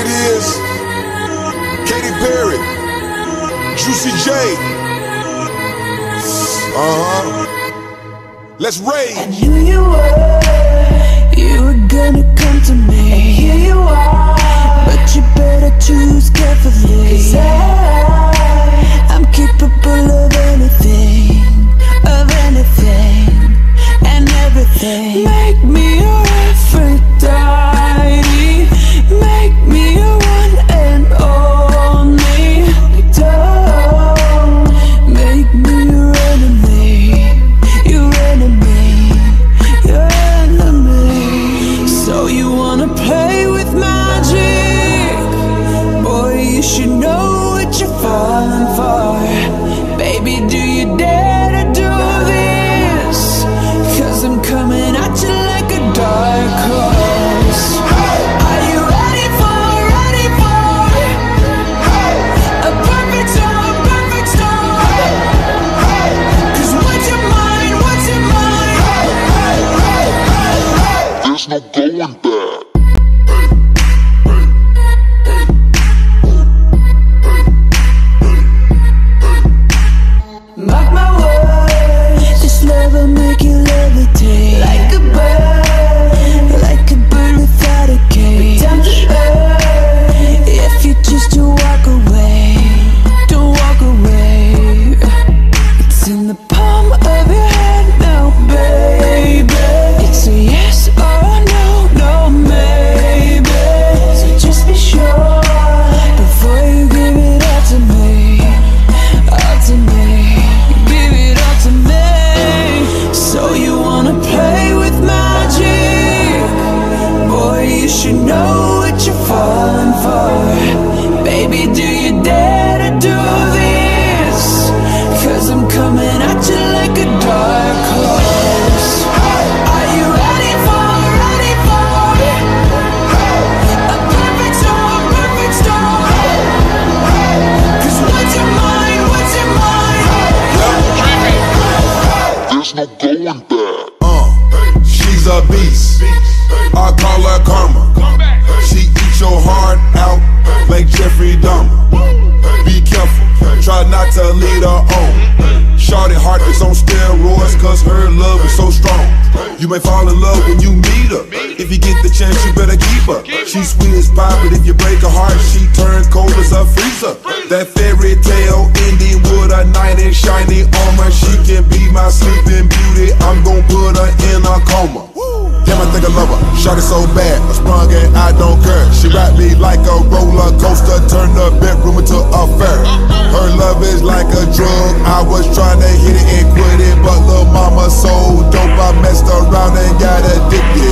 it is. Katy Parry, Juicy J. Let's rage. I knew you were gonna come to me, and here you are. But you better choose carefully, 'cause I'm capable of anything, and everything. Make me your Aphrodite, make me your one and only. Don't make me your enemy, your enemy, your enemy. So you wanna play with magic? Boy, you should know what you're falling for. Baby, do you dare to do this? 'Cause I'm coming at you like a dark horse. Are you ready for a perfect storm, perfect storm? 'Cause what's your mind, what's your mind? There's no going back. Mark my words, this love will make you levitate like a bird without a cage. Down to earth, if you choose to walk away, don't walk away. It's in the palm of your hand now, baby. It's a yes or a no, no maybe. So just be sure before you give it all to me, all to me. So you wanna play with magic? Boy, you should know what you're falling for. Baby, do you dare to do this? 'Cause I'm coming at you like a dark horse. Are you ready for a perfect storm, perfect storm? 'Cause what's your mind, what's your mind? There's no going back. She's a beast, I call her karma. She eats your heart out like Jeffrey Dahmer. Be careful, try not to lead her on. Shorty heart is on steroids, 'cause her love is so strong. You may fall in love when you meet her. If you get the chance, you better keep her. She's sweet as pie, but if you break her heart, she turns cold as a freezer. That fairy tale ending with a knight in shiny armor. She can be my sleeping beauty, I'm gon' put her in a coma. Damn, I think I love her, shot it so bad, I sprung and I don't care. She ride me like a roller coaster, turn the bedroom into a fair. Her love is like a drug, I was trying to hit it and quit it, but lil' mama so dope, I messed around and got addicted.